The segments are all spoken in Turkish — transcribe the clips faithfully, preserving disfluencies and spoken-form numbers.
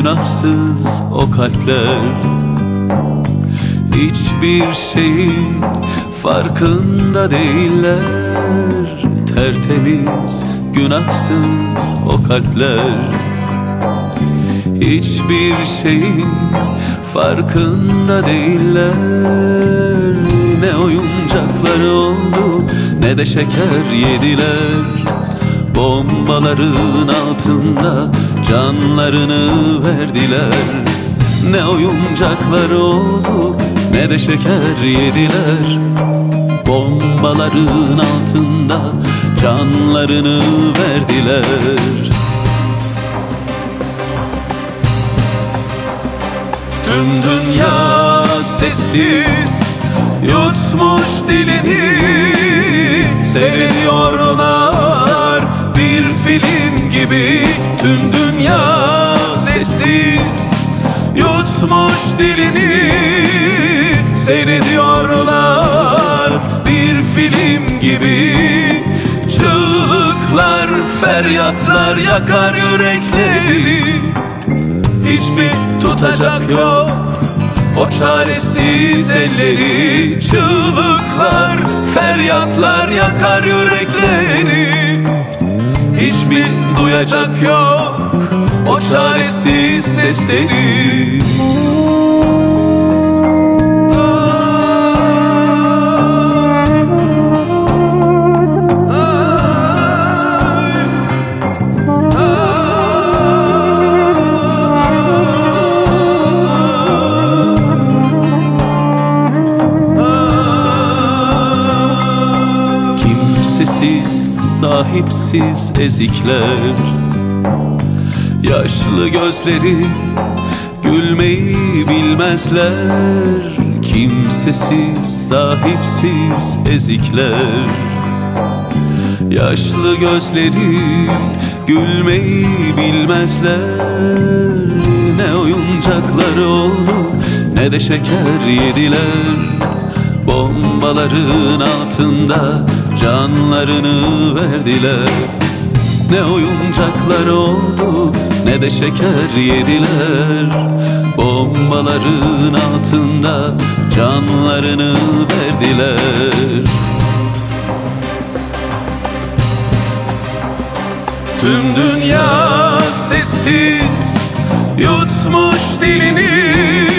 günahsız o kalpler. Hiçbir şeyin farkında değiller. Tertemiz, günahsız o kalpler. Hiçbir şeyin farkında değiller. Ne oyuncakları oldu, ne de şeker yediler. Bombaların altında canlarını verdiler. Ne oyuncakları oldu, ne de şeker yediler. Bombaların altında canlarını verdiler. Tüm dünya sessiz, yutmuş dilini. Seyrediyorlar bir film gibi. Tüm dünya sessiz, yutmuş dilini. Seyrediyorlar bir film gibi. Çığlıklar, feryatlar yakar yürekleri. Hiç mi tutacak yok o çaresiz elleri? Çığlıklar, feryatlar yakar yürekleri. Hiç mi duyacak yok o çaresiz sesleri? Kimsesiz, sahipsiz ezikler. Yaşlı gözleri gülmeyi bilmezler. Kimsesiz, sahipsiz ezikler. Yaşlı gözleri gülmeyi bilmezler. Ne oyuncakları oldu, ne de şeker yediler. Bombaların altında canlarını verdiler. Ne oyuncaklar oldu, ne de şeker yediler. Bombaların altında canlarını verdiler. Tüm dünya sessiz, yutmuş dilini.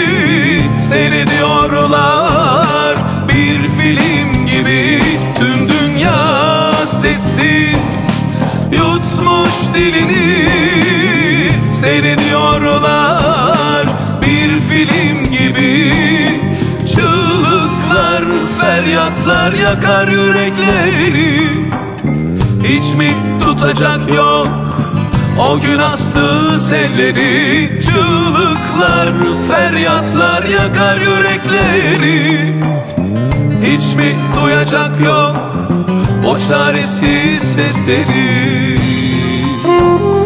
Seyrediyorlar bir film gibi. Tüm dünya sessiz, yutmuş dilini. Seyrediyorlar bir film gibi. Çığlıklar, feryatlar yakar yürekleri. Hiç mi tutacak yok o günahsız elleri? Çığlıklar, feryatlar yakar yürekleri. Hiç mi duyacak yok o çaresiz sesleri?